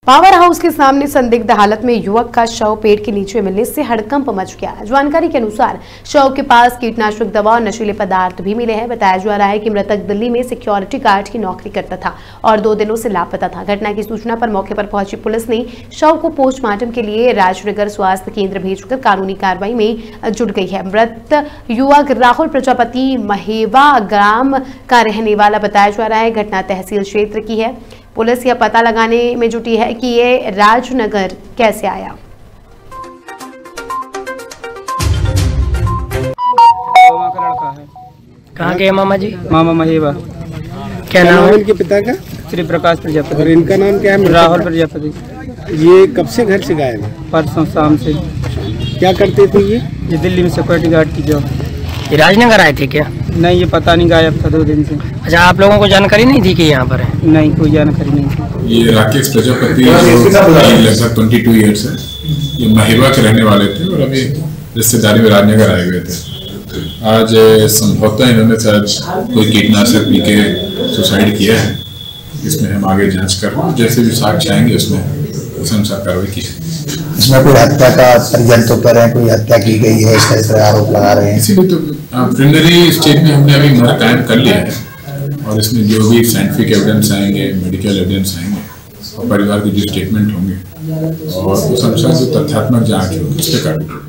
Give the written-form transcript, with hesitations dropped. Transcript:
Power house के सामने संदिग्ध हालत में युवक का शव पेड़ के नीचे मिलने से हड़कंप मच गया। जानकारी के अनुसार शव के पास कीटनाशक दवा और नशीले पदार्थ भी मिले हैं। बताया जा रहा है कि मृतक दिल्ली में सिक्योरिटी गार्ड की नौकरी करता था और 2 दिनों से लापता था। घटना की सूचना पर मौके पर पहुंची पुलिस ने शव को पोस्टमार्टम के लिए राजनगर स्वास्थ्य केंद्र भेजकर कानूनी कार्रवाई में जुट गई है। मृत युवक राहुल प्रजापति महेवा ग्राम का रहने वाला बताया जा रहा है। घटना तहसील क्षेत्र की है। पुलिस यह पता लगाने में जुटी है कि ये राजनगर कैसे आया। मामा का लड़का है। कहाँ के मामा जी? मामा महेवा। क्या नाम है इनके पिता का? श्री प्रकाश प्रजापति। और इनका नाम क्या है? राहुल प्रजापति। ये कब से घर से गायब है? परसों शाम से। क्या करते थे ये? दिल्ली में सिक्योरिटी गार्ड की जॉब। ये राजनगर आए थे क्या? नहीं, ये पता नहीं, गायब था 2 दिन से। अच्छा, आप लोगों को जानकारी नहीं थी कि यहाँ पर है? नहीं, कोई जानकारी नहीं थी। ये राकेश प्रजापति लगभग 22 ईयर्स है। ये महेवा के रहने वाले थे और अभी रिश्तेदारी में राजनगर आए हुए थे। आज संभवतः इन्होंने शायद कोई कीटनाशक पी के सुसाइड किया है। इसमें हम आगे जांच कर रहे हैं, जैसे भी साक्ष्य आएंगे उसमें उस अनुसार कार्रवाई की। इसमें कोई हत्या का परिजन तो कह रहे हैं, कोई हत्या की गई है, इसका इस तरह आरोप लगा रहे हैं। इसीलिए तो प्रिलिमिनरी स्टेज में हमने अभी मर्डर कायम कर लिया है और इसमें जो भी साइंटिफिक एविडेंस आएंगे, मेडिकल एविडेंस आएंगे और परिवार के जो स्टेटमेंट होंगे और उस अनुसार जो तथ्यात्मक जांच होगी उस पर कार्रवाई